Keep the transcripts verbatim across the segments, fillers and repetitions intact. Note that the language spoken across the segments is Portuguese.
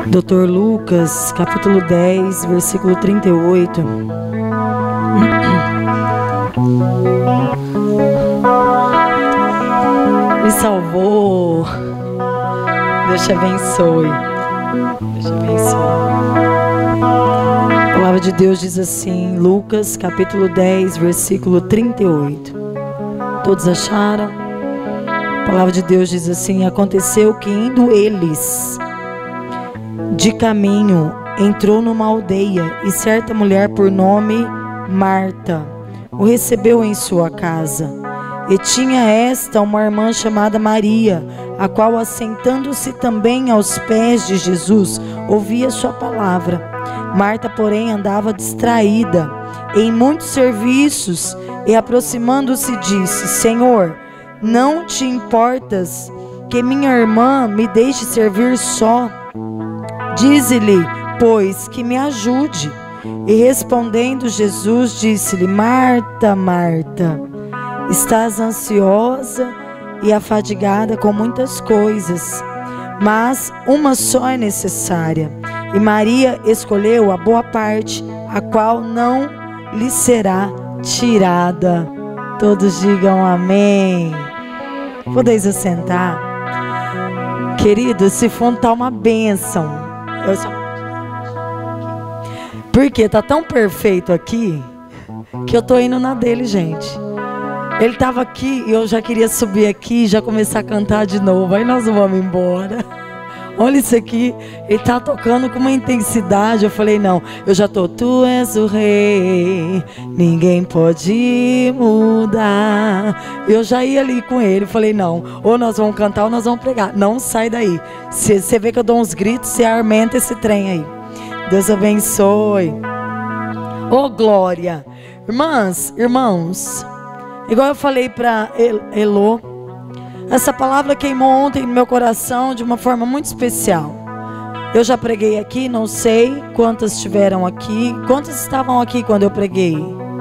doutor Lucas, capítulo dez, versículo trinta e oito. Me salvou. Deus te abençoe. Deus te abençoe. A palavra de Deus diz assim, Lucas, capítulo dez, versículo trinta e oito. Todos acharam? A palavra de Deus diz assim: aconteceu que indo eles de caminho, entrou numa aldeia, e certa mulher por nome Marta o recebeu em sua casa. E tinha esta uma irmã chamada Maria, a qual, assentando-se também aos pés de Jesus, ouvia sua palavra. Marta, porém, andava distraída em muitos serviços, e aproximando-se disse: Senhor, não te importas que minha irmã me deixe servir só? Dize-lhe, pois, que me ajude. E respondendo Jesus, disse-lhe: Marta, Marta, estás ansiosa e afadigada com muitas coisas, mas uma só é necessária. E Maria escolheu a boa parte, a qual não lhe será tirada. Todos digam amém. Podeis assentar. Querido, esse fundo está uma bênção. Eu só... Porque tá tão perfeito aqui que eu tô indo na dele, gente. Ele tava aqui e eu já queria subir aqui e já começar a cantar de novo. Aí nós vamos embora. Olha isso aqui. Ele tá tocando com uma intensidade. Eu falei, não, eu já tô. Tu és o rei, ninguém pode mudar. Eu já ia ali com ele. Falei, não, ou nós vamos cantar ou nós vamos pregar. Não sai daí. Você vê que eu dou uns gritos, você armenta esse trem aí. Deus abençoe. Oh, glória. Irmãs, irmãos, igual eu falei para Elô, essa palavra queimou ontem no meu coração de uma forma muito especial. Eu já preguei aqui, não sei quantas estiveram aqui. Quantas estavam aqui quando eu preguei?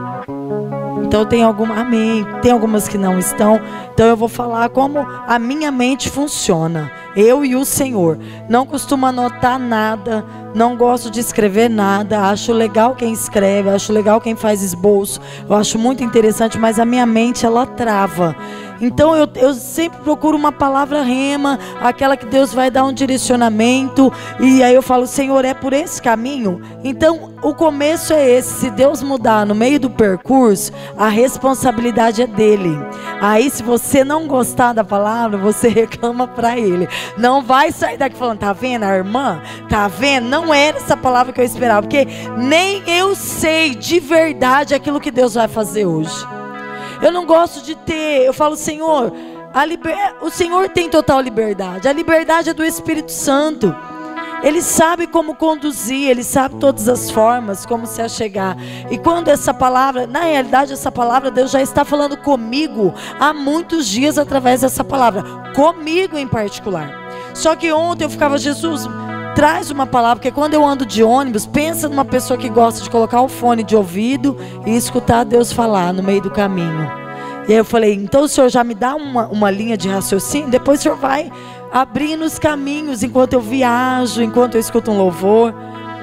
Então tem alguma, amém, tem algumas que não estão. Então eu vou falar como a minha mente funciona. Eu e o Senhor. Não costumo anotar nada, não gosto de escrever nada. Acho legal quem escreve, acho legal quem faz esboço. Eu acho muito interessante, mas a minha mente, ela trava. Então eu, eu sempre procuro uma palavra rema, aquela que Deus vai dar um direcionamento. E aí eu falo, Senhor, é por esse caminho? Então o começo é esse. Se Deus mudar no meio do percurso, a responsabilidade é dele. Aí se você não gostar da palavra, você reclama para ele. Não vai sair daqui falando, tá vendo a irmã? Tá vendo? Não era essa palavra que eu esperava. Porque nem eu sei de verdade aquilo que Deus vai fazer hoje. Eu não gosto de ter, eu falo, Senhor, a liber... o Senhor tem total liberdade. A liberdade é do Espírito Santo. Ele sabe como conduzir, Ele sabe todas as formas, como se achegar. E quando essa palavra, na realidade essa palavra, Deus já está falando comigo há muitos dias através dessa palavra. Comigo em particular. Só que ontem eu ficava, Jesus, traz uma palavra, porque quando eu ando de ônibus, pensa numa pessoa que gosta de colocar o fone de ouvido e escutar Deus falar no meio do caminho. E aí eu falei, então o Senhor já me dá uma, uma linha de raciocínio, depois o Senhor vai abrindo os caminhos enquanto eu viajo, enquanto eu escuto um louvor.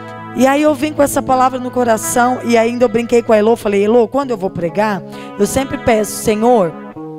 E aí eu vim com essa palavra no coração, e ainda eu brinquei com a Elô, falei, Elô, quando eu vou pregar, eu sempre peço, Senhor,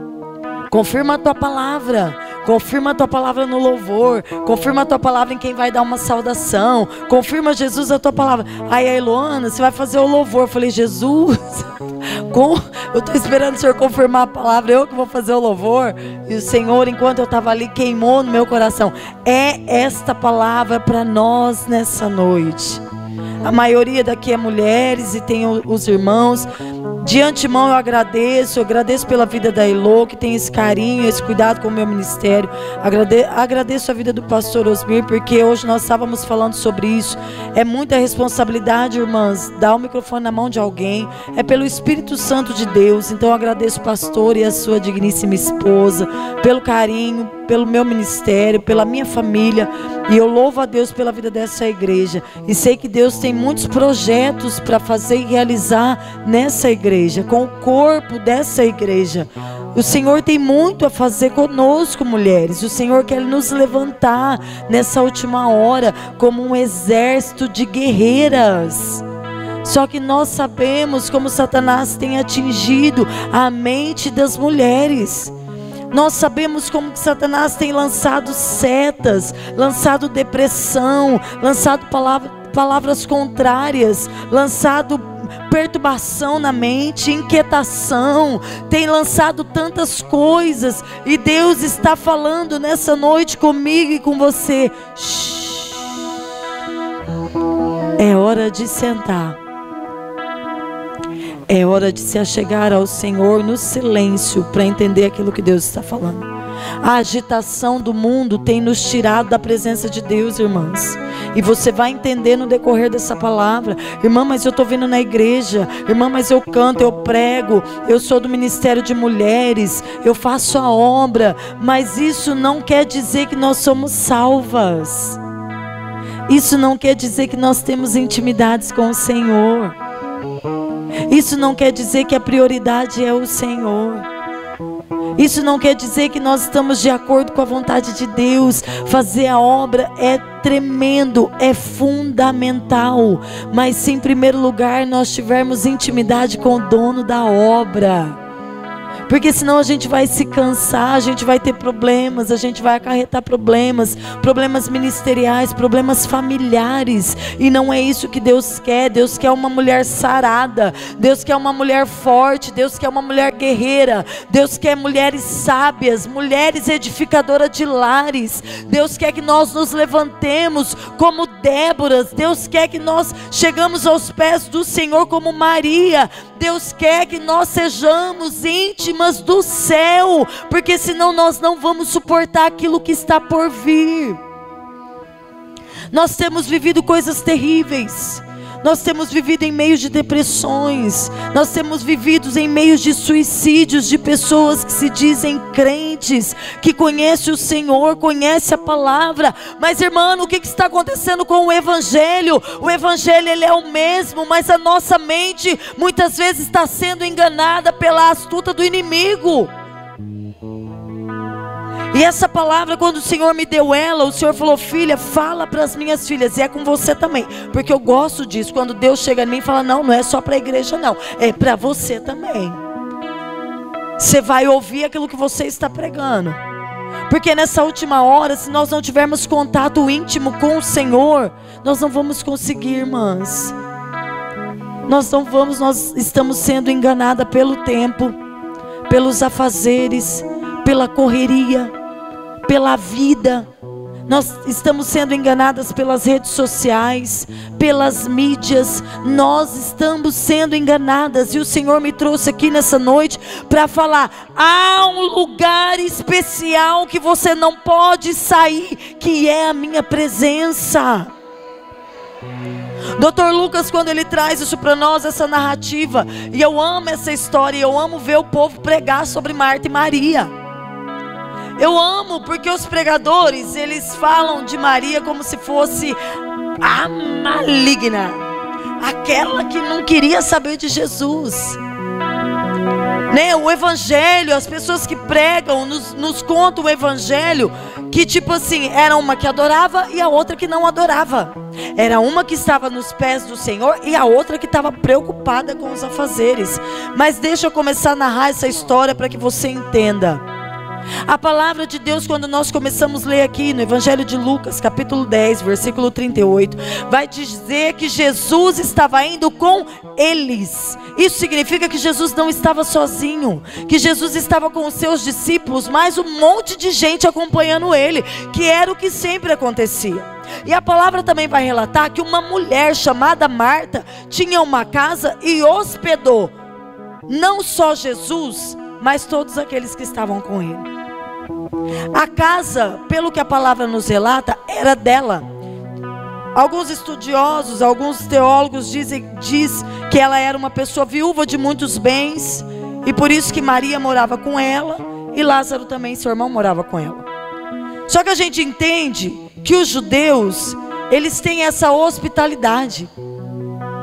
confirma a tua palavra, confirma a tua palavra no louvor, confirma a tua palavra em quem vai dar uma saudação, confirma, Jesus, a tua palavra. Aí a Eloana, você vai fazer o louvor. Eu falei, Jesus, com... eu estou esperando o Senhor confirmar a palavra, eu que vou fazer o louvor. E o Senhor, enquanto eu estava ali, queimou no meu coração. É esta palavra para nós nessa noite. A maioria daqui é mulheres e tem os irmãos. De antemão eu agradeço, eu agradeço pela vida da Elô, que tem esse carinho, esse cuidado com o meu ministério. Agrade, agradeço a vida do pastor Osmir, porque hoje nós estávamos falando sobre isso. É muita responsabilidade, irmãs, dar o microfone na mão de alguém. É pelo Espírito Santo de Deus. Então eu agradeço o pastor e a sua digníssima esposa, pelo carinho, pelo meu ministério, pela minha família. E eu louvo a Deus pela vida dessa igreja. E sei que Deus tem muitos projetos para fazer e realizar nessa igreja, com o corpo dessa igreja. O Senhor tem muito a fazer conosco, mulheres. O Senhor quer nos levantar nessa última hora como um exército de guerreiras. Só que nós sabemos como Satanás tem atingido a mente das mulheres. Nós sabemos como que Satanás tem lançado setas, lançado depressão, lançado palavra, palavras contrárias, lançado perturbação na mente, inquietação, tem lançado tantas coisas, e Deus está falando nessa noite comigo e com você. Shhh. É hora de sentar, é hora de se achegar ao Senhor no silêncio para entender aquilo que Deus está falando. A agitação do mundo tem nos tirado da presença de Deus, irmãs. E você vai entender no decorrer dessa palavra. Irmã, mas eu estou vindo na igreja. Irmã, mas eu canto, eu prego. Eu sou do Ministério de Mulheres. Eu faço a obra. Mas isso não quer dizer que nós somos salvas. Isso não quer dizer que nós temos intimidades com o Senhor. Isso não quer dizer que a prioridade é o Senhor. Isso não quer dizer que nós estamos de acordo com a vontade de Deus. Fazer a obra é tremendo, é fundamental. Mas se em primeiro lugar nós tivermos intimidade com o dono da obra, porque senão a gente vai se cansar, a gente vai ter problemas, a gente vai acarretar problemas, problemas ministeriais, problemas familiares. E não é isso que Deus quer. Deus quer uma mulher sarada, Deus quer uma mulher forte, Deus quer uma mulher guerreira, Deus quer mulheres sábias, mulheres edificadoras de lares. Deus quer que nós nos levantemos como Déboras. Deus quer que nós chegamos aos pés do Senhor como Maria. Deus quer que nós sejamos íntimas do céu, porque senão nós não vamos suportar aquilo que está por vir. Nós temos vivido coisas terríveis. Nós temos vivido em meio de depressões. Nós temos vivido em meio de suicídios de pessoas que se dizem crentes, que conhecem o Senhor, conhecem a palavra. Mas, irmã, o que, que está acontecendo com o Evangelho? O Evangelho, ele é o mesmo, mas a nossa mente muitas vezes está sendo enganada pela astuta do inimigo. E essa palavra, quando o Senhor me deu ela, o Senhor falou: filha, fala para as minhas filhas. E é com você também, porque eu gosto disso. Quando Deus chega em mim e fala: não, não é só para a igreja não, é para você também. Você vai ouvir aquilo que você está pregando. Porque nessa última hora, se nós não tivermos contato íntimo com o Senhor, nós não vamos conseguir, irmãs. Nós não vamos, nós estamos sendo enganadas pelo tempo, pelos afazeres, pela correria, pela vida. Nós estamos sendo enganadas pelas redes sociais, pelas mídias. Nós estamos sendo enganadas. E o Senhor me trouxe aqui nessa noite para falar: há um lugar especial que você não pode sair, que é a minha presença. doutor Lucas, quando ele traz isso para nós, essa narrativa, e eu amo essa história, eu amo ver o povo pregar sobre Marta e Maria. Eu amo porque os pregadores, eles falam de Maria como se fosse a maligna, aquela que não queria saber de Jesus, né? O Evangelho, as pessoas que pregam nos, nos contam o Evangelho, que tipo assim, era uma que adorava e a outra que não adorava. Era uma que estava nos pés do Senhor e a outra que estava preocupada com os afazeres. Mas deixa eu começar a narrar essa história para que você entenda. A palavra de Deus, quando nós começamos a ler aqui no Evangelho de Lucas, capítulo dez, versículo trinta e oito, vai dizer que Jesus estava indo com eles. Isso significa que Jesus não estava sozinho, que Jesus estava com os seus discípulos, mais um monte de gente acompanhando ele, que era o que sempre acontecia. E a palavra também vai relatar que uma mulher chamada Marta tinha uma casa e hospedou não só Jesus, mas todos aqueles que estavam com ele. A casa, pelo que a palavra nos relata, era dela. Alguns estudiosos, alguns teólogos dizem diz que ela era uma pessoa viúva de muitos bens, e por isso que Maria morava com ela, e Lázaro também, seu irmão, morava com ela. Só que a gente entende que os judeus, eles têm essa hospitalidade.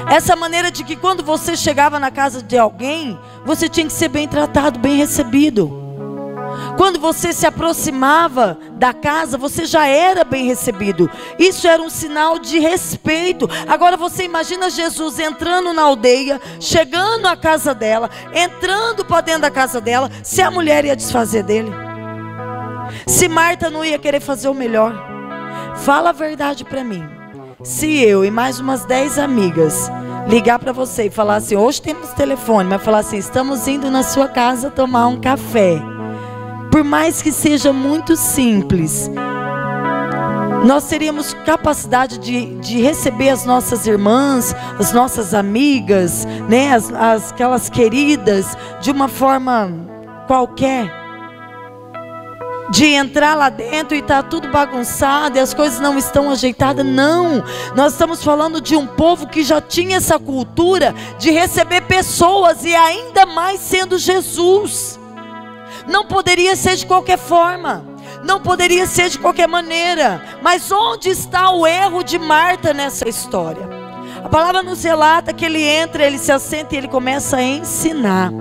Essa maneira de que quando você chegava na casa de alguém, você tinha que ser bem tratado, bem recebido. Quando você se aproximava da casa, você já era bem recebido. Isso era um sinal de respeito. Agora você imagina Jesus entrando na aldeia, chegando à casa dela, entrando para dentro da casa dela, se a mulher ia desfazer dele. Se Marta não ia querer fazer o melhor. Fala a verdade para mim. Se eu e mais umas dez amigas ligar para você e falar assim, hoje temos telefone, mas falar assim, estamos indo na sua casa tomar um café. Por mais que seja muito simples, nós teríamos capacidade de, de receber as nossas irmãs, as nossas amigas, né, as, as, aquelas queridas, de uma forma qualquer. De entrar lá dentro e estar tudo bagunçado e as coisas não estão ajeitadas. Não, nós estamos falando de um povo que já tinha essa cultura de receber pessoas, e ainda mais sendo Jesus. Não poderia ser de qualquer forma, não poderia ser de qualquer maneira. Mas onde está o erro de Marta nessa história? A palavra nos relata que ele entra, ele se assenta e ele começa a ensinar.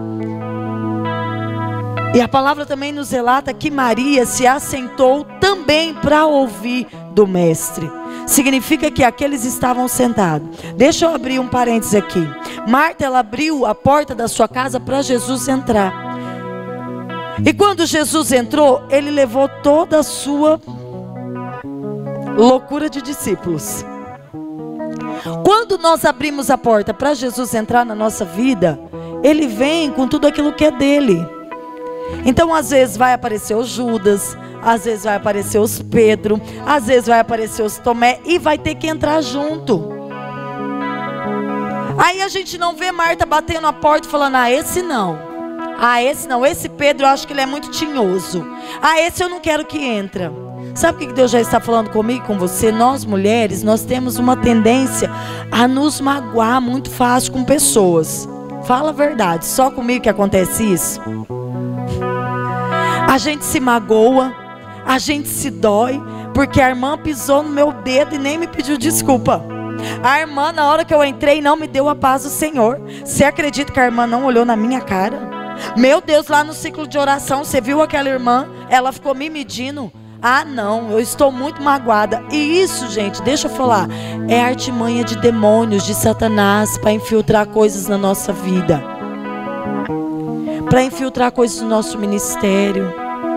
E a palavra também nos relata que Maria se assentou também para ouvir do mestre. Significa que aqueles estavam sentados. Deixa eu abrir um parênteses aqui. Marta, ela abriu a porta da sua casa para Jesus entrar. E quando Jesus entrou, ele levou toda a sua loucura de discípulos. Quando nós abrimos a porta para Jesus entrar na nossa vida, ele vem com tudo aquilo que é dele. Então às vezes vai aparecer os Judas, às vezes vai aparecer os Pedro, às vezes vai aparecer os Tomé, e vai ter que entrar junto. Aí a gente não vê Marta batendo a porta e falando, ah, esse não. Ah, esse não, esse Pedro eu acho que ele é muito tinhoso. Ah, esse eu não quero que entra. Sabe o que Deus já está falando comigo e com você? Nós mulheres, nós temos uma tendência a nos magoar muito fácil com pessoas. Fala a verdade, só comigo que acontece isso? A gente se magoa, a gente se dói, porque a irmã pisou no meu dedo e nem me pediu desculpa. A irmã, na hora que eu entrei, não me deu a paz do Senhor. Você acredita que a irmã não olhou na minha cara? Meu Deus, lá no ciclo de oração, você viu aquela irmã? Ela ficou me medindo. Ah não, eu estou muito magoada. E isso, gente, deixa eu falar, é artimanha de demônios, de Satanás, para infiltrar coisas na nossa vida, para infiltrar coisas no nosso ministério.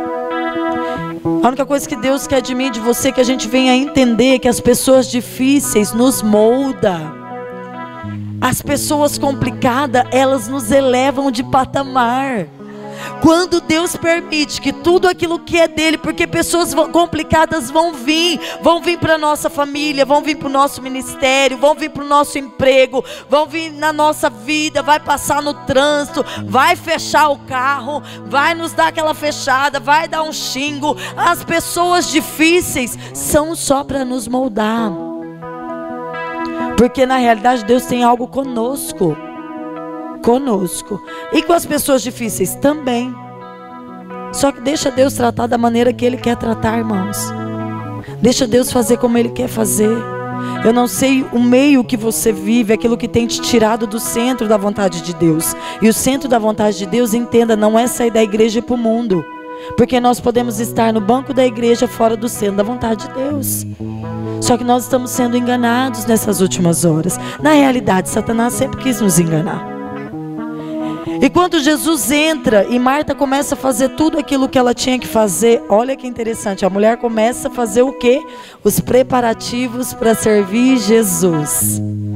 A única coisa que Deus quer de mim e de você é que a gente venha entender que as pessoas difíceis nos moldam. As pessoas complicadas, elas nos elevam de patamar. Quando Deus permite que tudo aquilo que é dele, porque pessoas complicadas vão vir, vão vir para a nossa família, vão vir para o nosso ministério, vão vir para o nosso emprego, vão vir na nossa vida, vai passar no trânsito, vai fechar o carro, vai nos dar aquela fechada, vai dar um xingo. As pessoas difíceis são só para nos moldar. Porque na realidade Deus tem algo conosco. Conosco. E com as pessoas difíceis também. Só que deixa Deus tratar da maneira que Ele quer tratar, irmãos. Deixa Deus fazer como Ele quer fazer. Eu não sei o meio que você vive, aquilo que tem te tirado do centro da vontade de Deus. E o centro da vontade de Deus, entenda, não é sair da igreja para o mundo. Porque nós podemos estar no banco da igreja fora do centro da vontade de Deus. Só que nós estamos sendo enganados nessas últimas horas. Na realidade, Satanás sempre quis nos enganar. E quando Jesus entra e Marta começa a fazer tudo aquilo que ela tinha que fazer, olha que interessante, a mulher começa a fazer o quê? Os preparativos para servir Jesus.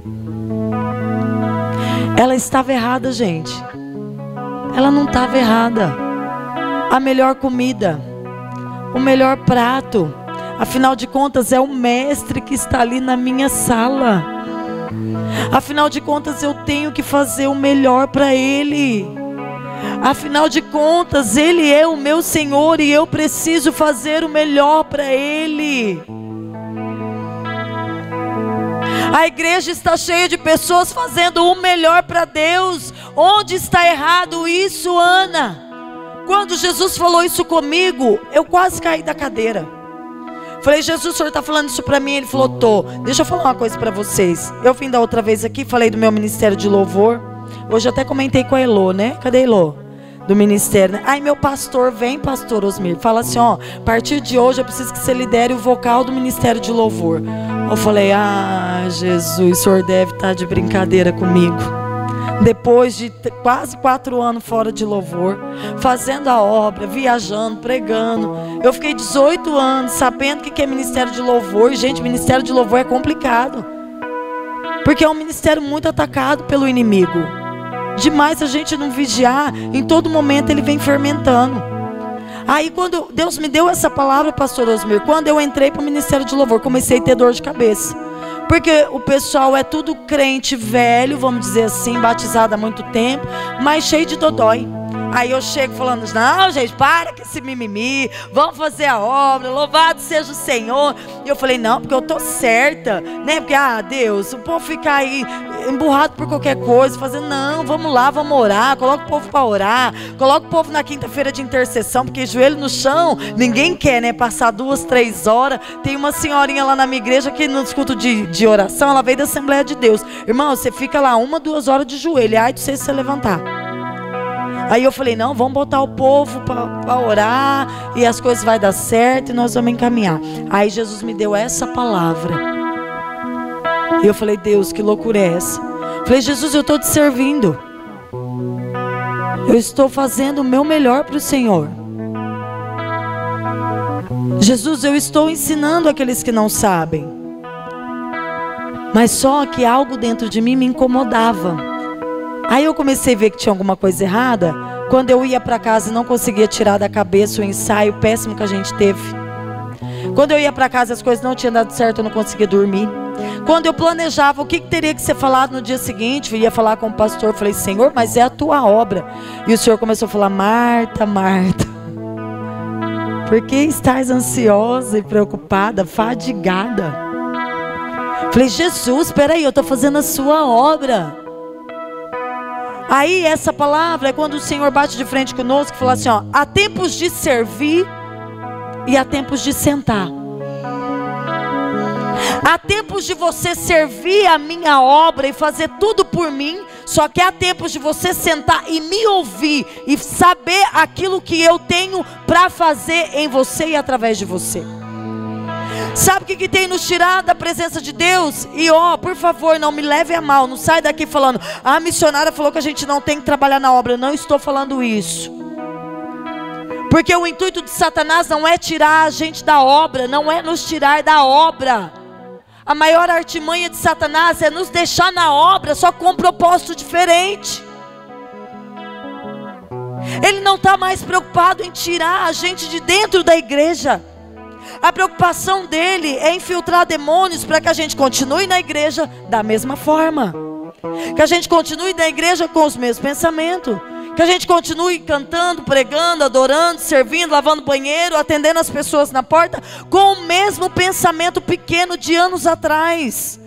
Ela estava errada, gente. Ela não estava errada. A melhor comida, o melhor prato, afinal de contas é o mestre que está ali na minha sala. Afinal de contas eu tenho que fazer o melhor para Ele. Afinal de contas Ele é o meu Senhor e eu preciso fazer o melhor para Ele. A igreja está cheia de pessoas fazendo o melhor para Deus. Onde está errado isso, Ana? Quando Jesus falou isso comigo, eu quase caí da cadeira. Falei, Jesus, o senhor está falando isso para mim? Ele falou, tô. Deixa eu falar uma coisa para vocês. Eu vim da outra vez aqui, falei do meu ministério de louvor. Hoje até comentei com a Elô, né? Cadê a Elô? Do ministério, né? Aí meu pastor, vem pastor Osmir, fala assim, ó, a partir de hoje eu preciso que você lidere o vocal do ministério de louvor. Eu falei, ah, Jesus, o senhor deve estar de brincadeira comigo. Depois de quase quatro anos fora de louvor, fazendo a obra, viajando, pregando, eu fiquei dezoito anos sabendo o que é ministério de louvor. E gente, ministério de louvor é complicado, porque é um ministério muito atacado pelo inimigo. Demais a gente não vigiar, em todo momento ele vem fermentando. Aí quando Deus me deu essa palavra, pastor Osmir, quando eu entrei para o ministério de louvor, comecei a ter dor de cabeça. Porque o pessoal é tudo crente velho, vamos dizer assim, batizado há muito tempo, mas cheio de dodói. Aí eu chego falando, não gente, para com esse mimimi, vamos fazer a obra, louvado seja o Senhor. E eu falei, não, porque eu tô certa, né? Porque, ah, Deus, o povo fica aí emburrado por qualquer coisa, fazendo, não, vamos lá, vamos orar, coloca o povo para orar, coloca o povo na quinta-feira de intercessão, porque joelho no chão, ninguém quer, né? Passar duas, três horas. Tem uma senhorinha lá na minha igreja que no escuto de, de oração, ela veio da Assembleia de Deus. Irmão, você fica lá uma, duas horas de joelho, ai de você se levantar. Aí eu falei, não, vamos botar o povo para orar e as coisas vão dar certo e nós vamos encaminhar. Aí Jesus me deu essa palavra. E eu falei, Deus, que loucura é essa? Eu falei, Jesus, eu estou te servindo. Eu estou fazendo o meu melhor para o Senhor. Jesus, eu estou ensinando aqueles que não sabem. Mas só que algo dentro de mim me incomodava. Aí eu comecei a ver que tinha alguma coisa errada. Quando eu ia para casa e não conseguia tirar da cabeça o ensaio péssimo que a gente teve. Quando eu ia para casa e as coisas não tinham dado certo, eu não conseguia dormir. Quando eu planejava o que, que teria que ser falado no dia seguinte, eu ia falar com o pastor, eu falei, Senhor, mas é a tua obra. E o Senhor começou a falar, Marta, Marta, por que estás ansiosa e preocupada, fadigada? Eu falei, Jesus, espera aí, eu estou fazendo a sua obra. Aí essa palavra é quando o Senhor bate de frente conosco e fala assim, ó, há tempos de servir e há tempos de sentar. Há tempos de você servir a minha obra e fazer tudo por mim, só que há tempos de você sentar e me ouvir e saber aquilo que eu tenho para fazer em você e através de você. Sabe o que, que tem nos tirado da presença de Deus? E ó, por favor, não me leve a mal. Não sai daqui falando, a missionária falou que a gente não tem que trabalhar na obra. Eu não estou falando isso. Porque o intuito de Satanás não é tirar a gente da obra, não é nos tirar da obra. A maior artimanha de Satanás é nos deixar na obra, só com um propósito diferente. Ele não está mais preocupado em tirar a gente de dentro da igreja. A preocupação dele é infiltrar demônios para que a gente continue na igreja da mesma forma. Que a gente continue na igreja com os mesmos pensamentos. Que a gente continue cantando, pregando, adorando, servindo, lavando banheiro, atendendo as pessoas na porta com o mesmo pensamento pequeno de anos atrás.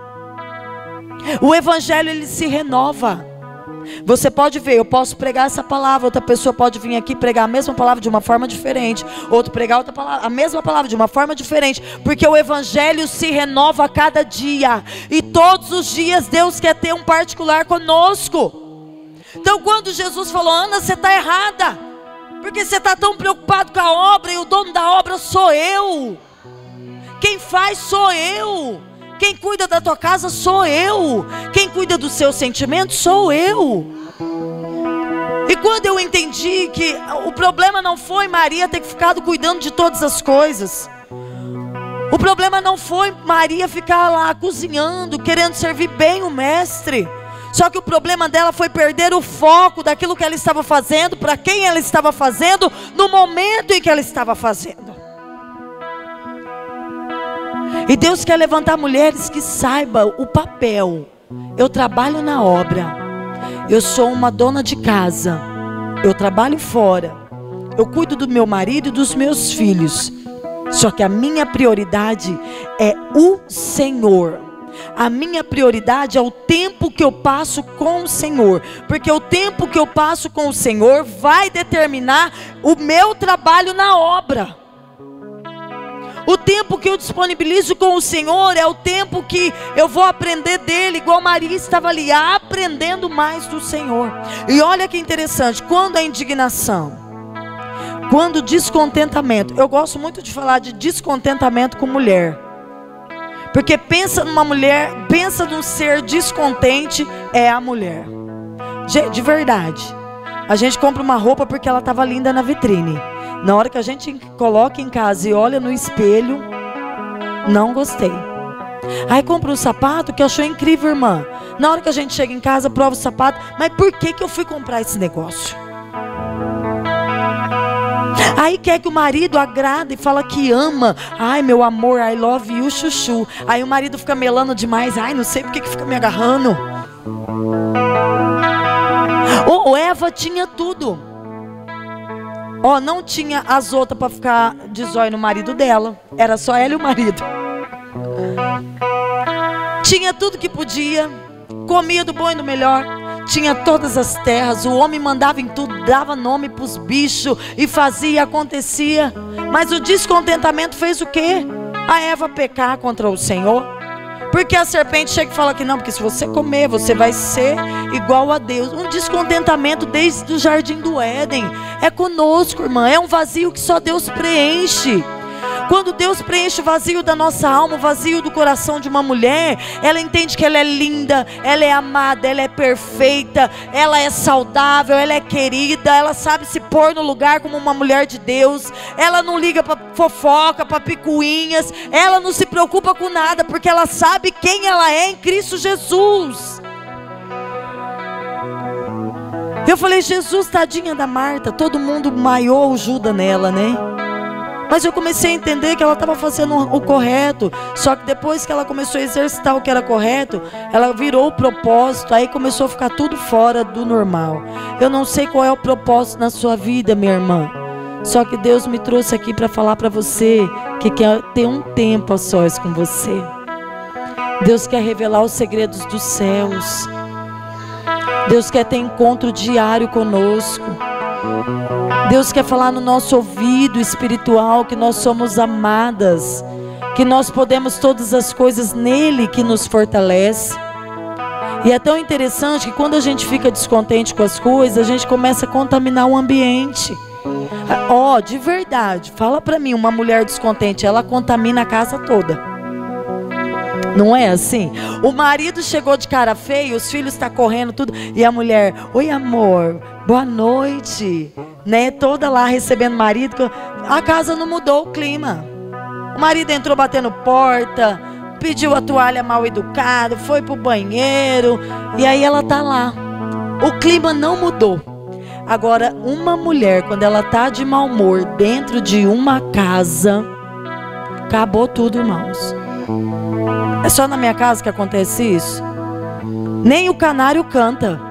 O evangelho, ele se renova. Você pode ver, eu posso pregar essa palavra, outra pessoa pode vir aqui pregar a mesma palavra de uma forma diferente, outro pregar outra palavra, a mesma palavra de uma forma diferente, porque o evangelho se renova a cada dia, e todos os dias Deus quer ter um particular conosco. Então quando Jesus falou, Ana, você está errada, porque você está tão preocupado com a obra, e o dono da obra sou eu, quem faz sou eu. Quem cuida da tua casa sou eu. Quem cuida dos seus sentimentos sou eu. E quando eu entendi que o problema não foi Maria ter ficado cuidando de todas as coisas. O problema não foi Maria ficar lá cozinhando, querendo servir bem o mestre. Só que o problema dela foi perder o foco daquilo que ela estava fazendo, para quem ela estava fazendo, no momento em que ela estava fazendo. E Deus quer levantar mulheres que saibam o papel. Eu trabalho na obra. Eu sou uma dona de casa. Eu trabalho fora. Eu cuido do meu marido e dos meus filhos. Só que a minha prioridade é o Senhor. A minha prioridade é o tempo que eu passo com o Senhor. Porque o tempo que eu passo com o Senhor vai determinar o meu trabalho na obra. O tempo que eu disponibilizo com o Senhor é o tempo que eu vou aprender dele, igual Maria estava ali, aprendendo mais do Senhor. E olha que interessante, quando a indignação, quando o descontentamento, eu gosto muito de falar de descontentamento com mulher, porque pensa numa mulher, pensa num ser descontente, é a mulher. De verdade, a gente compra uma roupa porque ela estava linda na vitrine. Na hora que a gente coloca em casa e olha no espelho, não gostei. Aí compra um sapato que achou incrível, irmã. Na hora que a gente chega em casa, prova o sapato, mas por que que eu fui comprar esse negócio? Aí quer que o marido agrade e fala que ama. Ai, meu amor, I love you, chuchu. Aí o marido fica melando demais. Ai, não sei por que que fica me agarrando. Ô, Eva tinha tudo. Ó, oh, não tinha as outras para ficar de zóio no marido dela. Era só ela e o marido. Tinha tudo que podia. Comia do bom e do melhor. Tinha todas as terras. O homem mandava em tudo. Dava nome para os bichos. E fazia, acontecia. Mas o descontentamento fez o quê? A Eva pecar contra o Senhor. Porque a serpente chega e fala que não, porque se você comer, você vai ser igual a Deus. Um descontentamento desde o jardim do Éden. É conosco, irmã. É um vazio que só Deus preenche. Quando Deus preenche o vazio da nossa alma, o vazio do coração de uma mulher, ela entende que ela é linda, ela é amada, ela é perfeita, ela é saudável, ela é querida, ela sabe se pôr no lugar como uma mulher de Deus, ela não liga para fofoca, para picuinhas, ela não se preocupa com nada, porque ela sabe quem ela é em Cristo Jesus. Eu falei, Jesus, tadinha da Marta, todo mundo maiou o Judas nela, né? Mas eu comecei a entender que ela estava fazendo o correto. Só que depois que ela começou a exercitar o que era correto, ela virou o propósito. Aí começou a ficar tudo fora do normal. Eu não sei qual é o propósito na sua vida, minha irmã. Só que Deus me trouxe aqui para falar para você que quer ter um tempo a sós com você. Deus quer revelar os segredos dos céus. Deus quer ter encontro diário conosco. Deus quer falar no nosso ouvido espiritual que nós somos amadas, que nós podemos todas as coisas nele que nos fortalece. E é tão interessante que quando a gente fica descontente com as coisas, a gente começa a contaminar o ambiente. Ó, oh, de verdade, fala pra mim, uma mulher descontente, ela contamina a casa toda. Não é assim? O marido chegou de cara feia, os filhos estão correndo tudo, e a mulher, oi amor, boa noite, né? Toda lá recebendo o marido. A casa não mudou o clima. O marido entrou batendo porta, pediu a toalha mal educado, foi pro banheiro, e aí ela tá lá. O clima não mudou. Agora, uma mulher, quando ela tá de mau humor dentro de uma casa, acabou tudo, irmãos. É só na minha casa que acontece isso? Nem o canário canta.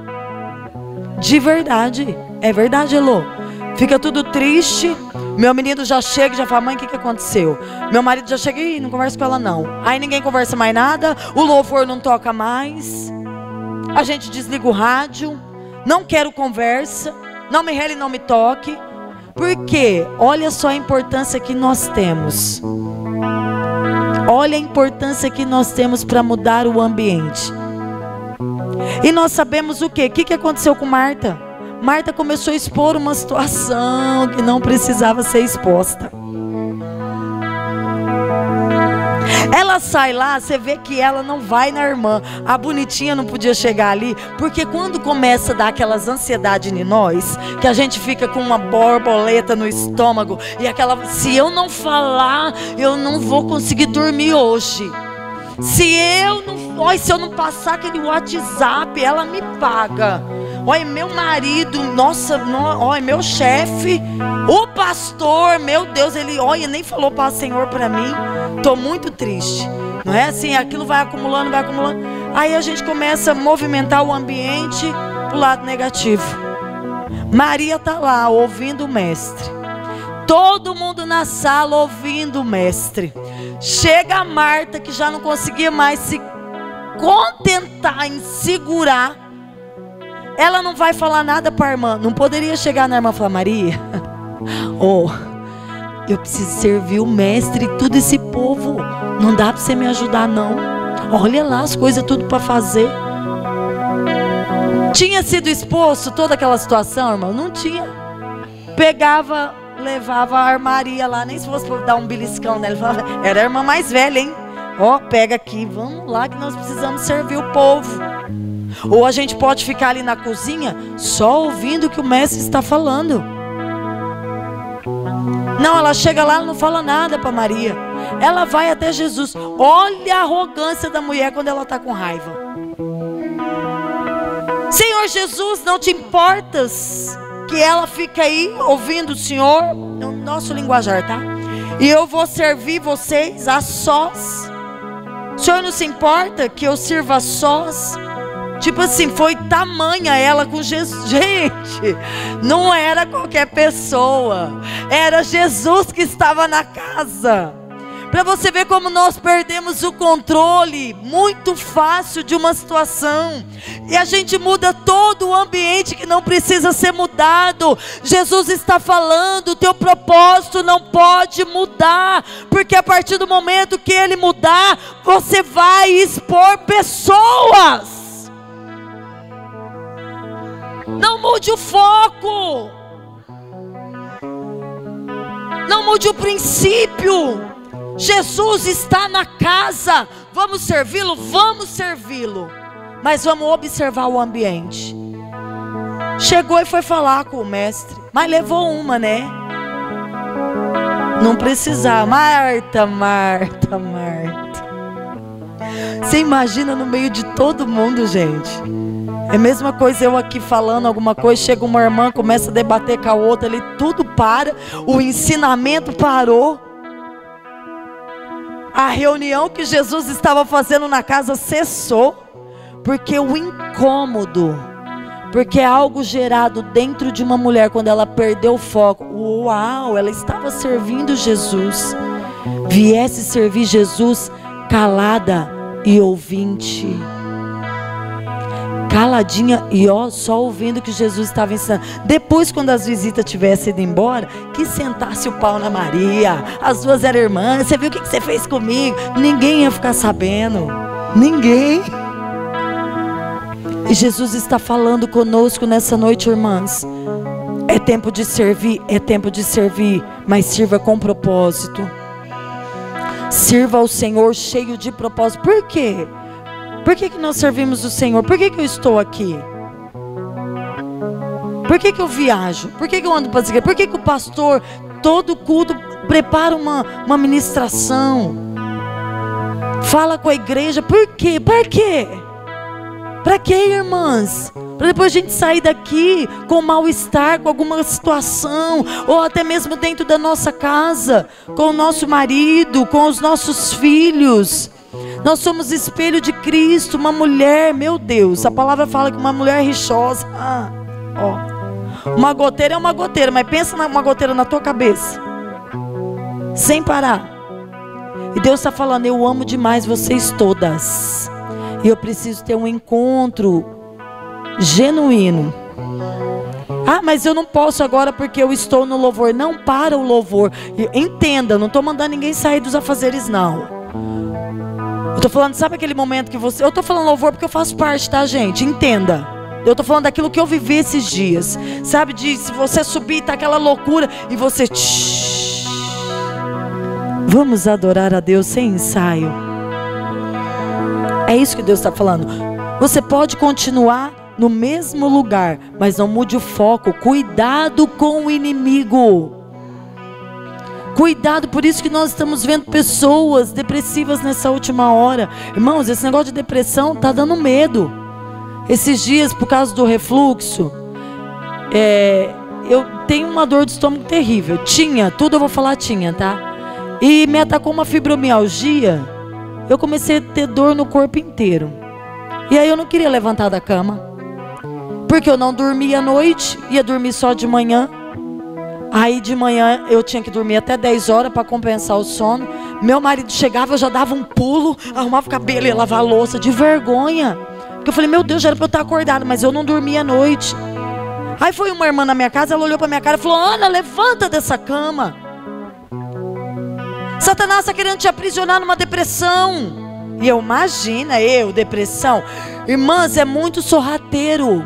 De verdade. É verdade, Elô. Fica tudo triste. Meu menino já chega e já fala, mãe, o que, que aconteceu? Meu marido já chega e não conversa com ela não. Aí ninguém conversa mais nada. O louvor não toca mais. A gente desliga o rádio. Não quero conversa. Não me rele, não me toque. Por quê? Olha só a importância que nós temos. Olha a importância que nós temos para mudar o ambiente. E nós sabemos o quê? O que, que aconteceu com Marta? Marta começou a expor uma situação que não precisava ser exposta. Ela sai lá, você vê que ela não vai na irmã. A bonitinha não podia chegar ali, porque quando começa a dar aquelas ansiedades em nós, que a gente fica com uma borboleta no estômago, e aquela, se eu não falar, eu não vou conseguir dormir hoje. Se eu não, olha, se eu não passar aquele WhatsApp, ela me paga. Olha, meu marido, nossa, olha, meu chefe, o pastor, meu Deus, ele, olha, nem falou para o Senhor para mim. Tô muito triste. Não é assim, aquilo vai acumulando, vai acumulando. Aí a gente começa a movimentar o ambiente pro lado negativo. Maria tá lá ouvindo o mestre. Todo mundo na sala ouvindo o mestre. Chega a Marta, que já não conseguia mais se contentar em segurar. Ela não vai falar nada para a irmã. Não poderia chegar na irmã e falar, Maria, oh, eu preciso servir o mestre e todo esse povo. Não dá para você me ajudar não. Olha lá as coisas tudo para fazer. Tinha sido exposto toda aquela situação, irmão? Não tinha. Pegava, levava a armaria lá, nem se fosse para dar um beliscão nela. Falava, era a irmã mais velha, hein? Ó, oh, pega aqui, vamos lá que nós precisamos servir o povo. Ou a gente pode ficar ali na cozinha só ouvindo o que o mestre está falando. Não, ela chega lá e não fala nada para Maria. Ela vai até Jesus. Olha a arrogância da mulher quando ela está com raiva. Senhor Jesus, não te importas que ela fica aí ouvindo o Senhor? No nosso linguajar, tá? E eu vou servir vocês a sós. O Senhor não se importa que eu sirva a sós? Tipo assim, foi tamanha ela com Jesus. Gente, não era qualquer pessoa. Era Jesus que estava na casa. Para você ver como nós perdemos o controle muito fácil de uma situação. E a gente muda todo o ambiente que não precisa ser mudado. Jesus está falando, o teu propósito não pode mudar. Porque a partir do momento que ele mudar, você vai expor pessoas. Não mude o foco. Não mude o princípio. Jesus está na casa. Vamos servi-lo? Vamos servi-lo. Mas vamos observar o ambiente. Chegou e foi falar com o mestre. Mas levou uma, né? Não precisava. Marta, Marta, Marta. Você imagina no meio de todo mundo, gente. É a mesma coisa eu aqui falando alguma coisa, chega uma irmã, começa a debater com a outra, ali tudo para, o ensinamento parou. A reunião que Jesus estava fazendo na casa cessou, porque o incômodo, porque é algo gerado dentro de uma mulher quando ela perdeu o foco. Uau, ela estava servindo Jesus. Viesse servir Jesus calada e ouvinte. Caladinha e ó, só ouvindo o que Jesus estava ensinando. Depois, quando as visitas tivessem ido embora, que sentasse o pau na Maria. As duas eram irmãs. Você viu o que você fez comigo? Ninguém ia ficar sabendo. Ninguém. E Jesus está falando conosco nessa noite, irmãs. É tempo de servir, é tempo de servir, mas sirva com propósito. Sirva ao Senhor cheio de propósito. Por quê? Por que que nós servimos o Senhor? Por que que eu estou aqui? Por que que eu viajo? Por que que eu ando para as igrejas? Por que que o pastor, todo culto, prepara uma, uma ministração? Fala com a igreja. Por quê? Para quê? Para quê, irmãs? Para depois a gente sair daqui com mal-estar, com alguma situação, ou até mesmo dentro da nossa casa, com o nosso marido, com os nossos filhos. Nós somos espelho de Cristo. Uma mulher, meu Deus, a palavra fala que uma mulher rixosa, ah, ó, uma goteira é uma goteira, mas pensa numa goteira na tua cabeça, sem parar. E Deus está falando, eu amo demais vocês todas, e eu preciso ter um encontro genuíno. Ah, mas eu não posso agora porque eu estou no louvor. Não, para o louvor. Entenda, não estou mandando ninguém sair dos afazeres, não. Eu tô falando, sabe aquele momento que você... Eu tô falando louvor porque eu faço parte, tá, gente? Entenda. Eu tô falando daquilo que eu vivi esses dias. Sabe, de se você subir, tá aquela loucura e você... Tsh, vamos adorar a Deus sem ensaio. É isso que Deus está falando. Você pode continuar no mesmo lugar, mas não mude o foco. Cuidado com o inimigo. Cuidado, por isso que nós estamos vendo pessoas depressivas nessa última hora. Irmãos, esse negócio de depressão está dando medo. Esses dias, por causa do refluxo, é, eu tenho uma dor de estômago terrível. Tinha, tudo eu vou falar tinha, tá? E me atacou uma fibromialgia. Eu comecei a ter dor no corpo inteiro. E aí eu não queria levantar da cama, porque eu não dormia à noite, ia dormir só de manhã. Aí de manhã eu tinha que dormir até dez horas para compensar o sono. Meu marido chegava, eu já dava um pulo, arrumava o cabelo e ia lavar a louça, de vergonha. Porque eu falei, meu Deus, já era para eu estar acordada, mas eu não dormia à noite. Aí foi uma irmã na minha casa, ela olhou para minha cara e falou, Ana, levanta dessa cama. Satanás está querendo te aprisionar numa depressão. E eu, imagina, eu, depressão. Irmãs, é muito sorrateiro.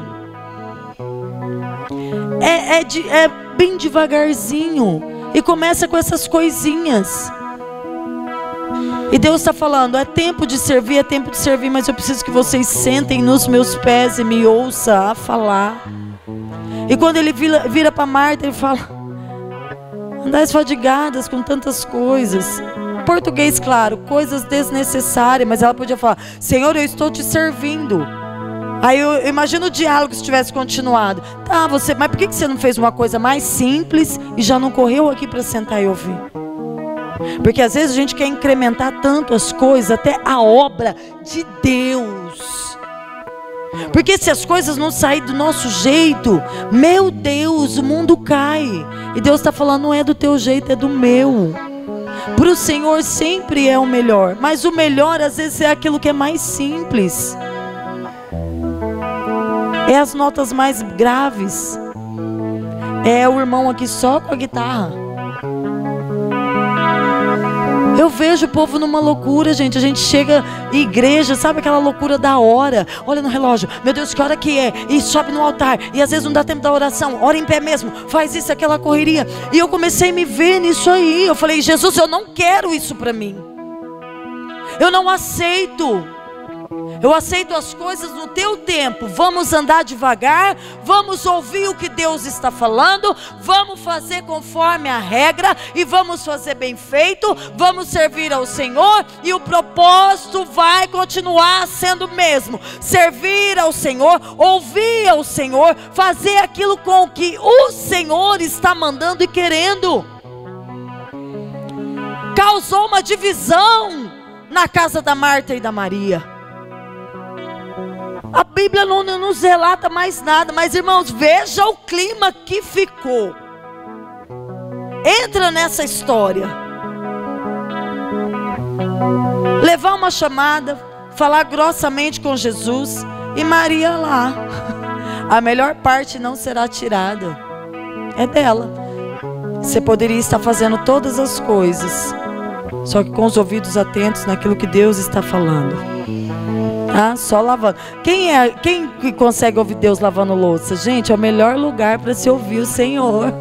É, é, de, é bem devagarzinho. E começa com essas coisinhas. E Deus está falando, é tempo de servir, é tempo de servir, mas eu preciso que vocês sentem nos meus pés e me ouçam a falar. E quando ele vira, vira para Marta, ele fala, andais fadigadas com tantas coisas. Português, claro, coisas desnecessárias, mas ela podia falar, Senhor, eu estou te servindo. Aí eu imagino o diálogo se tivesse continuado. Tá, você, mas por que você não fez uma coisa mais simples e já não correu aqui para sentar e ouvir? Porque às vezes a gente quer incrementar tanto as coisas, até a obra de Deus. Porque se as coisas não saírem do nosso jeito, meu Deus, o mundo cai. E Deus está falando, não é do teu jeito, é do meu. Para o Senhor sempre é o melhor, mas o melhor às vezes é aquilo que é mais simples. É as notas mais graves. É o irmão aqui só com a guitarra. Eu vejo o povo numa loucura, gente. A gente chega em igreja, sabe aquela loucura da hora? Olha no relógio, meu Deus, que hora que é? E sobe no altar, e às vezes não dá tempo da oração. Ora em pé mesmo, faz isso, aquela correria. E eu comecei a me ver nisso aí. Eu falei, Jesus, eu não quero isso para mim. Eu não aceito. Eu aceito as coisas no teu tempo. Vamos andar devagar, vamos ouvir o que Deus está falando, vamos fazer conforme a regra e vamos fazer bem feito, vamos servir ao Senhor e o propósito vai continuar sendo o mesmo. Servir ao Senhor, ouvir ao Senhor, fazer aquilo com que o Senhor está mandando e querendo. Causou uma divisão na casa da Marta e da Maria. A Bíblia não, não nos relata mais nada, mas irmãos, veja o clima que ficou. Entra nessa história. Levar uma chamada, falar grossamente com Jesus e Maria lá. A melhor parte não será tirada, é dela. Você poderia estar fazendo todas as coisas, só que com os ouvidos atentos naquilo que Deus está falando. Ah, só lavando. Quem é, quem que consegue ouvir Deus lavando louça? Gente, é o melhor lugar para se ouvir o Senhor.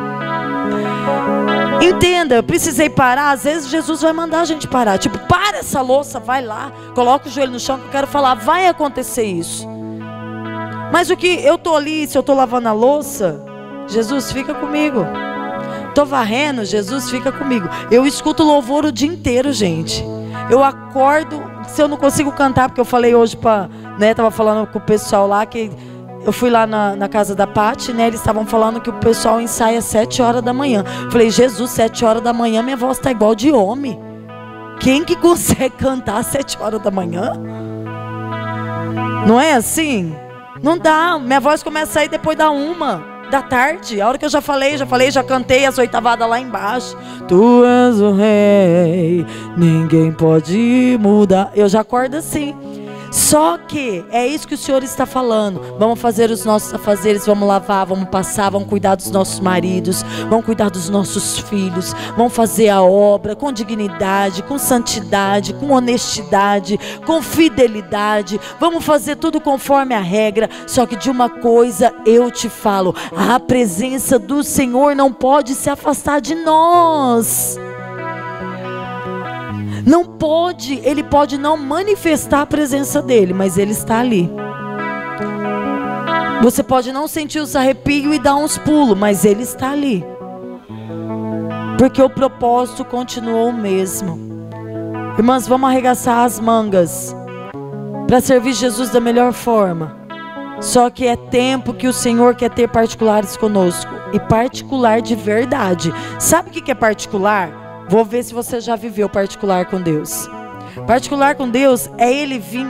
Entenda, eu precisei parar. Às vezes Jesus vai mandar a gente parar. Tipo, para essa louça, vai lá, coloca o joelho no chão que eu quero falar. Vai acontecer isso. Mas o que eu tô ali, se eu tô lavando a louça, Jesus, fica comigo. Tô varrendo, Jesus, fica comigo. Eu escuto louvor o dia inteiro, gente. Eu acordo. Se eu não consigo cantar, porque eu falei hoje para, né, tava falando com o pessoal lá, que eu fui lá na, na casa da Paty, né, eles estavam falando que o pessoal ensaia às sete horas da manhã. Falei, Jesus, sete horas da manhã, minha voz tá igual de homem. Quem que consegue cantar às sete horas da manhã? Não é assim? Não dá, minha voz começa a sair depois da uma da tarde. A hora que eu já falei, já falei, já cantei as oitavadas lá embaixo. Tu és o rei, ninguém pode mudar. Eu já acordo assim. Só que é isso que o Senhor está falando. Vamos fazer os nossos afazeres, vamos lavar, vamos passar, vamos cuidar dos nossos maridos, vamos cuidar dos nossos filhos, vamos fazer a obra com dignidade, com santidade, com honestidade, com fidelidade. Vamos fazer tudo conforme a regra. Só que de uma coisa eu te falo: a presença do Senhor não pode se afastar de nós. Não pode, ele pode não manifestar a presença dele, mas ele está ali. Você pode não sentir os arrepios e dar uns pulos, mas ele está ali. Porque o propósito continuou o mesmo. Irmãs, vamos arregaçar as mangas para servir Jesus da melhor forma. Só que é tempo que o Senhor quer ter particulares conosco. E particular de verdade. Sabe o que é particular? Vou ver se você já viveu particular com Deus. Particular com Deus é Ele vir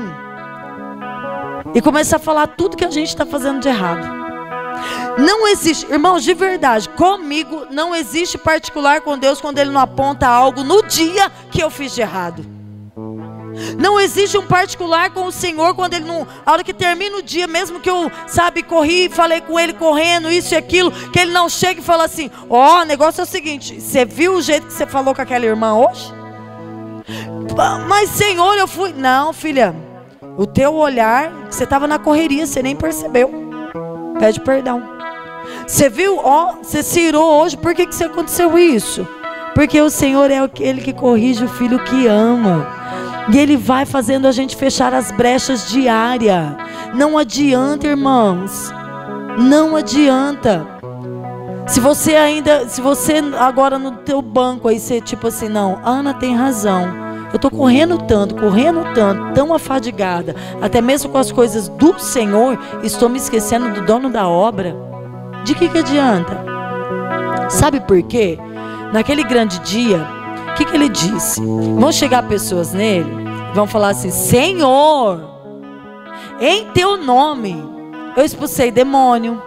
e começar a falar tudo que a gente está fazendo de errado. Não existe, irmãos, de verdade, comigo não existe particular com Deus quando Ele não aponta algo no dia que eu fiz de errado. Não existe um particular com o Senhor quando Ele não... A hora que termina o dia, mesmo que eu, sabe, corri, falei com Ele correndo, isso e aquilo, que Ele não chega e fala assim, ó, oh, o negócio é o seguinte, você viu o jeito que você falou com aquela irmã hoje? Mas Senhor, eu fui... Não, filha, o teu olhar, você estava na correria, você nem percebeu. Pede perdão. Você viu, ó, você se irou hoje, por que que aconteceu isso? Porque o Senhor é aquele que corrige o filho que ama. E Ele vai fazendo a gente fechar as brechas diárias. Não adianta, irmãos. Não adianta. Se você ainda, se você agora no teu banco aí, você tipo assim, não, Ana tem razão. Eu estou correndo tanto, correndo tanto, tão afadigada. Até mesmo com as coisas do Senhor, estou me esquecendo do dono da obra. De que que adianta? Sabe por quê? Naquele grande dia, o que que Ele disse? Vão chegar pessoas nele, vão falar assim, Senhor, em teu nome, eu expulsei demônio.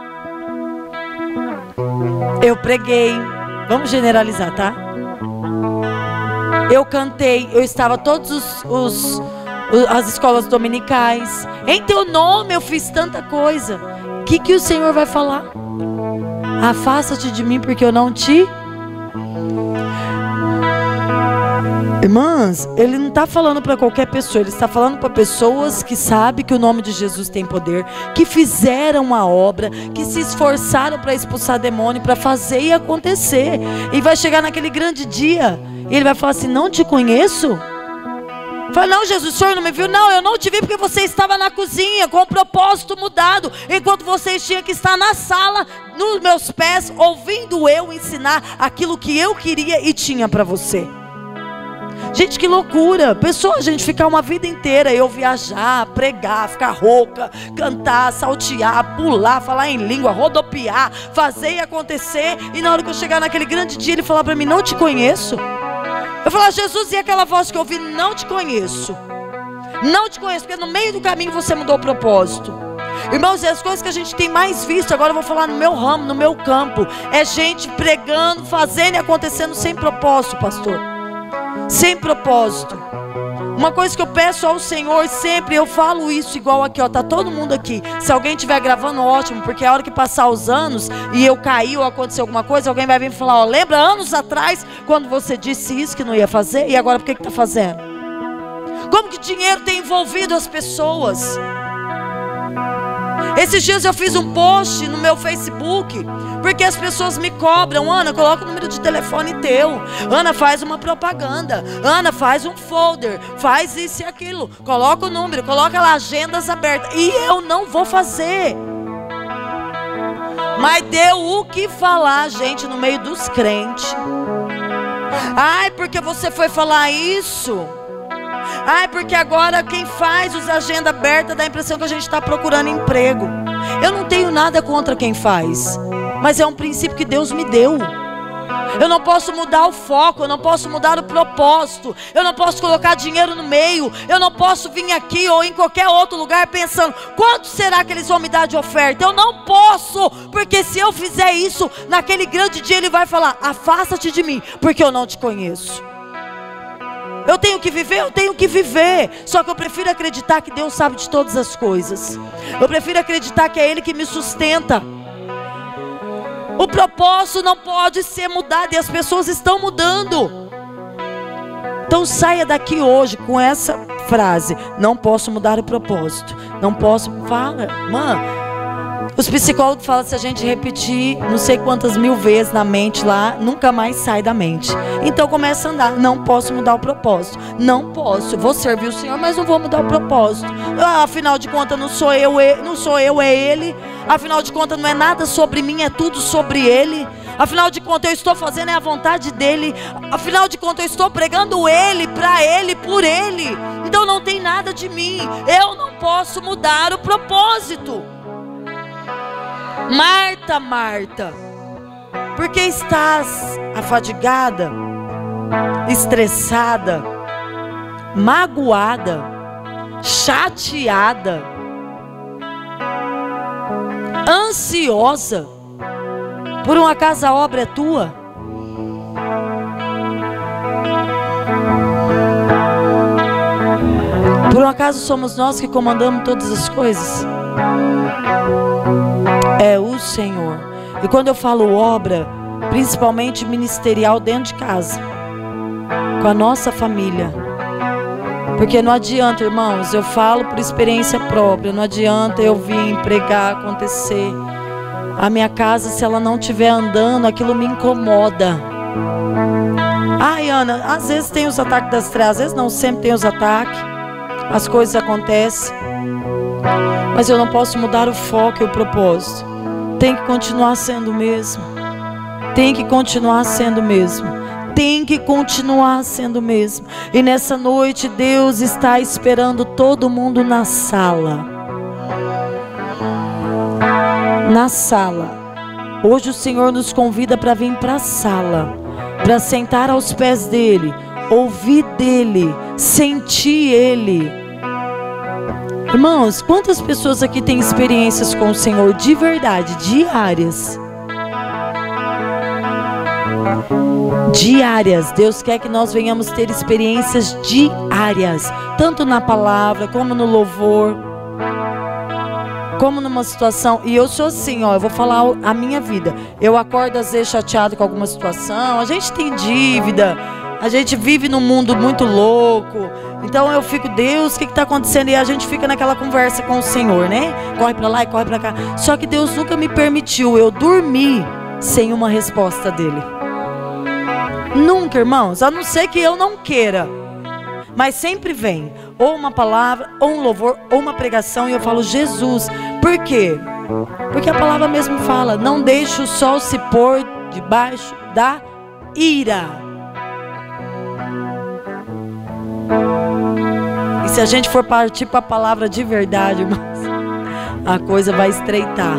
Eu preguei. Vamos generalizar, tá? Eu cantei, eu estava todos os, os, os as escolas dominicais. Em teu nome eu fiz tanta coisa. O que que o Senhor vai falar? Afasta-te de mim porque eu não te... Irmãs, Ele não está falando para qualquer pessoa. Ele está falando para pessoas que sabem que o nome de Jesus tem poder, que fizeram a obra, que se esforçaram para expulsar demônio, para fazer e acontecer. E vai chegar naquele grande dia e Ele vai falar assim, não te conheço? Fala, não, Jesus, o Senhor não me viu? Não, eu não te vi porque você estava na cozinha com o propósito mudado, enquanto vocês tinham que estar na sala, nos meus pés, ouvindo eu ensinar aquilo que eu queria e tinha para você. Gente, que loucura. Pessoa, a gente ficar uma vida inteira, eu viajar, pregar, ficar rouca, cantar, saltear, pular, falar em língua, rodopiar, fazer e acontecer, e na hora que eu chegar naquele grande dia, Ele falar para mim, não te conheço. Eu falar, Jesus, e aquela voz que eu ouvi, não te conheço. Não te conheço, porque no meio do caminho você mudou o propósito. Irmãos, e as coisas que a gente tem mais visto, agora eu vou falar no meu ramo, no meu campo, é gente pregando, fazendo e acontecendo sem propósito, pastor. Sem propósito. Uma coisa que eu peço ao Senhor sempre, eu falo isso igual aqui, ó, tá todo mundo aqui. Se alguém estiver gravando, ótimo, porque a hora que passar os anos e eu cair ou acontecer alguma coisa, alguém vai vir e falar, ó, lembra anos atrás quando você disse isso que não ia fazer e agora por que que tá fazendo? Como que dinheiro tem envolvido as pessoas? Esses dias eu fiz um post no meu Facebook, porque as pessoas me cobram, Ana, coloca o número de telefone teu, Ana, faz uma propaganda, Ana, faz um folder, faz isso e aquilo, coloca o número, coloca lá agendas abertas, e eu não vou fazer. Mas deu o que falar, gente, no meio dos crentes. Ai, porque você foi falar isso? Ai, porque agora quem faz os agenda aberta dá a impressão que a gente está procurando emprego. Eu não tenho nada contra quem faz, mas é um princípio que Deus me deu. Eu não posso mudar o foco, eu não posso mudar o propósito, eu não posso colocar dinheiro no meio, eu não posso vir aqui ou em qualquer outro lugar pensando, quanto será que eles vão me dar de oferta? Eu não posso, porque se eu fizer isso, naquele grande dia Ele vai falar, afasta-te de mim, porque eu não te conheço. Eu tenho que viver, eu tenho que viver. Só que eu prefiro acreditar que Deus sabe de todas as coisas. Eu prefiro acreditar que é Ele que me sustenta. O propósito não pode ser mudado e as pessoas estão mudando. Então saia daqui hoje com essa frase: não posso mudar o propósito. Não posso, fala, mano. Os psicólogos falam, se a gente repetir não sei quantas mil vezes na mente lá, nunca mais sai da mente. Então começa a andar, não posso mudar o propósito. Não posso, vou servir o Senhor, mas não vou mudar o propósito. Ah, afinal de contas não sou eu, não sou eu, é Ele. Afinal de contas não é nada sobre mim, é tudo sobre Ele. Afinal de contas eu estou fazendo é a vontade dEle. Afinal de contas eu estou pregando Ele, para Ele, por Ele. Então não tem nada de mim. Eu não posso mudar o propósito. Marta, Marta, por que estás afadigada, estressada, magoada, chateada, ansiosa? Por um acaso a obra é tua? acaso somos nós que comandamos todas as coisas? É o Senhor. E quando eu falo obra, principalmente ministerial dentro de casa, com a nossa família. Porque não adianta, irmãos, eu falo por experiência própria, não adianta eu vir pregar, acontecer. A minha casa, se ela não estiver andando, aquilo me incomoda. Ai, Ana, às vezes tem os ataques das trevas, às vezes não, sempre tem os ataques. As coisas acontecem. Mas eu não posso mudar o foco e o propósito. Tem que continuar sendo o mesmo. Tem que continuar sendo o mesmo. Tem que continuar sendo o mesmo. E nessa noite Deus está esperando todo mundo na sala. Na sala. Hoje o Senhor nos convida para vir para a sala, para sentar aos pés dele, ouvir dele, sentir ele. Irmãos, quantas pessoas aqui têm experiências com o Senhor de verdade, diárias? Diárias. Deus quer que nós venhamos ter experiências diárias, tanto na palavra, como no louvor, como numa situação. E eu sou assim, ó, eu vou falar a minha vida. Eu acordo às vezes chateado com alguma situação. A gente tem dívida, a gente vive num mundo muito louco. Então eu fico, Deus, o que está acontecendo? E a gente fica naquela conversa com o Senhor, né? Corre para lá e corre para cá. Só que Deus nunca me permitiu eu dormir sem uma resposta dele. Nunca, irmãos, a não ser que eu não queira. Mas sempre vem ou uma palavra, ou um louvor, ou uma pregação, e eu falo, Jesus. Por quê? Porque a palavra mesmo fala, não deixe o sol se pôr debaixo da ira. E se a gente for partir para a palavra de verdade, irmãos, a coisa vai estreitar.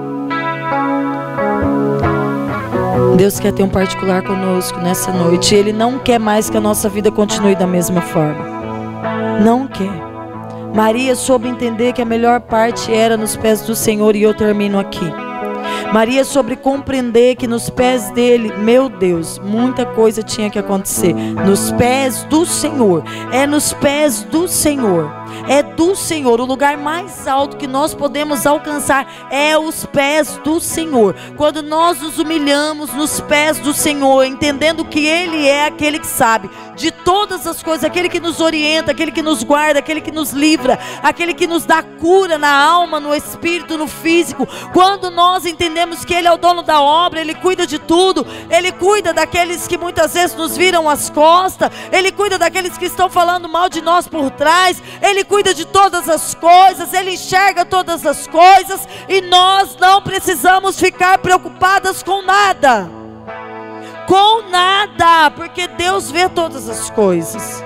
Deus quer ter um particular conosco nessa noite. Ele não quer mais que a nossa vida continue da mesma forma. Não quer. Maria soube entender que a melhor parte era nos pés do Senhor, e eu termino aqui. Maria soube compreender que nos pés dele, meu Deus, muita coisa tinha que acontecer. Nos pés do Senhor. É nos pés do Senhor. É do Senhor. O lugar mais alto que nós podemos alcançar é os pés do Senhor. Quando nós nos humilhamos nos pés do Senhor, entendendo que Ele é aquele que sabe de todas as coisas, aquele que nos orienta, aquele que nos guarda, aquele que nos livra, aquele que nos dá cura na alma, no espírito, no físico. Quando nós entendemos que Ele é o dono da obra, Ele cuida de tudo. Ele cuida daqueles que muitas vezes nos viram as costas. Ele cuida daqueles que estão falando mal de nós por trás. Ele cuida de todas as coisas. Ele enxerga todas as coisas. E nós não precisamos ficar preocupadas com nada. Com nada, porque Deus vê todas as coisas.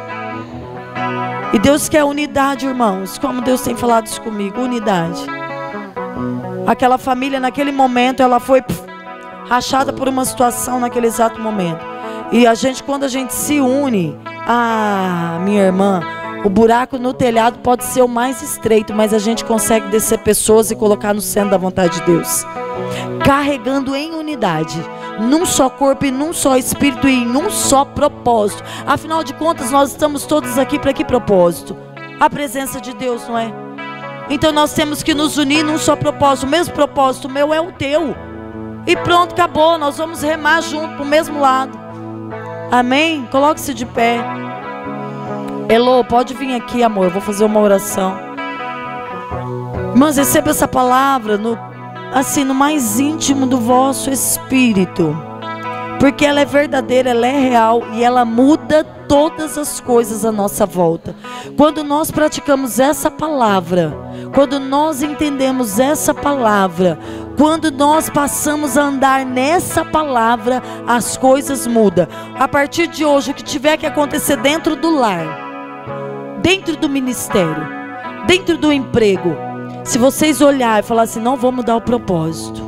E Deus quer unidade, irmãos. Como Deus tem falado isso comigo, unidade. Aquela família naquele momento, ela foi pff, rachada por uma situação naquele exato momento. E a gente, quando a gente se une, ah, minha irmã, o buraco no telhado pode ser o mais estreito, mas a gente consegue descer pessoas e colocar no centro da vontade de Deus, carregando em unidade, num só corpo e num só espírito e em um só propósito. Afinal de contas, nós estamos todos aqui para que propósito? A presença de Deus, não é? Então nós temos que nos unir num só propósito. O mesmo propósito, o meu é o teu. E pronto, acabou. Nós vamos remar junto para o mesmo lado. Amém? Coloque-se de pé. Elô, pode vir aqui, amor. Eu vou fazer uma oração. Irmãos, receba essa palavra no, assim, no mais íntimo do vosso espírito. Porque ela é verdadeira, ela é real e ela muda todas as coisas à nossa volta. Quando nós praticamos essa palavra, quando nós entendemos essa palavra, quando nós passamos a andar nessa palavra, as coisas mudam. A partir de hoje, o que tiver que acontecer dentro do lar, dentro do ministério, dentro do emprego, se vocês olharem e falar assim, não vou mudar o propósito,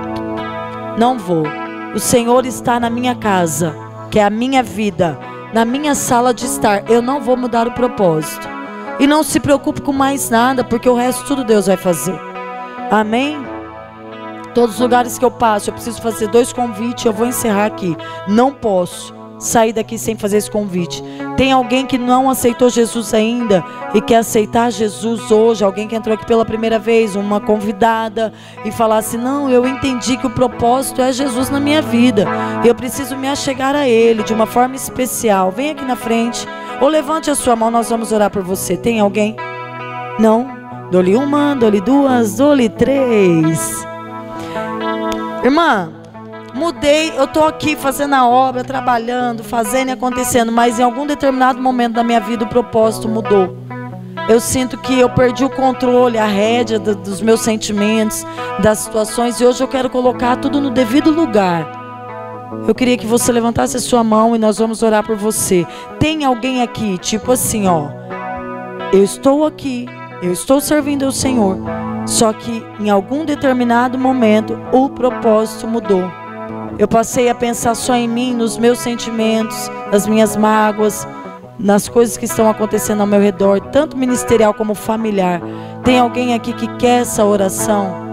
não vou. O Senhor está na minha casa, que é a minha vida, na minha sala de estar. Eu não vou mudar o propósito. E não se preocupe com mais nada, porque o resto tudo Deus vai fazer. Amém? Todos os lugares que eu passo, eu preciso fazer dois convites, eu vou encerrar aqui. Não posso sair daqui sem fazer esse convite. Tem alguém que não aceitou Jesus ainda e quer aceitar Jesus hoje? Alguém que entrou aqui pela primeira vez, uma convidada, e falar assim: não, eu entendi que o propósito é Jesus na minha vida, eu preciso me achegar a Ele de uma forma especial. Vem aqui na frente, ou levante a sua mão, nós vamos orar por você. Tem alguém? Não? Dou-lhe uma, dou-lhe duas, dou-lhe três. Irmã, mudei, eu estou aqui fazendo a obra, trabalhando, fazendo e acontecendo, mas em algum determinado momento da minha vida o propósito mudou. Eu sinto que eu perdi o controle, a rédea do, dos meus sentimentos, das situações, e hoje eu quero colocar tudo no devido lugar. Eu queria que você levantasse a sua mão e nós vamos orar por você. Tem alguém aqui, tipo assim, ó, eu estou aqui, eu estou servindo ao Senhor, só que em algum determinado momento o propósito mudou. Eu passei a pensar só em mim, nos meus sentimentos, nas minhas mágoas, nas coisas que estão acontecendo ao meu redor, tanto ministerial como familiar. Tem alguém aqui que quer essa oração?